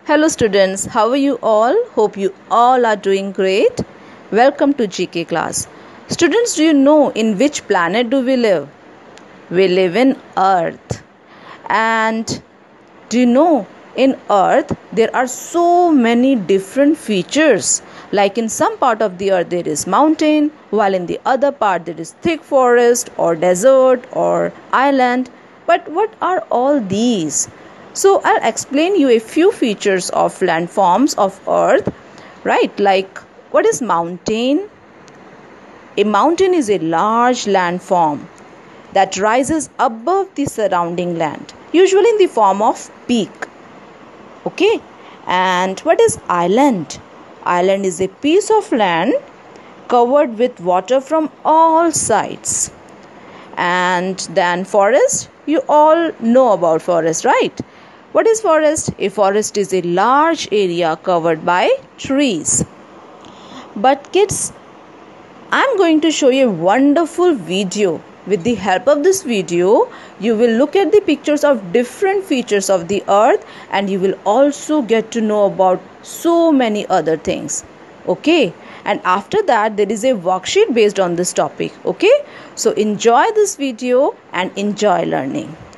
Hello students, how are you all? Hope you all are doing great. Welcome to GK class. Students, do you know in which planet do we live? We live in Earth. And do you know in Earth there are so many different features. Like in some part of the earth there is mountain, while in the other part there is thick forest or desert or island. But what are all these? So I'll explain you a few features of landforms of earth, right? Like, what is mountain? A mountain is a large landform that rises above the surrounding land, usually in the form of peak. Okay? And what is island? Island is a piece of land covered with water from all sides. And then forest, you all know about forest, right? What is forest? A forest is a large area covered by trees. But kids, I'm going to show you a wonderful video. With the help of this video, you will look at the pictures of different features of the earth, and you will also get to know about so many other things. Okay? And after that, there is a worksheet based on this topic. Okay? So enjoy this video and enjoy learning.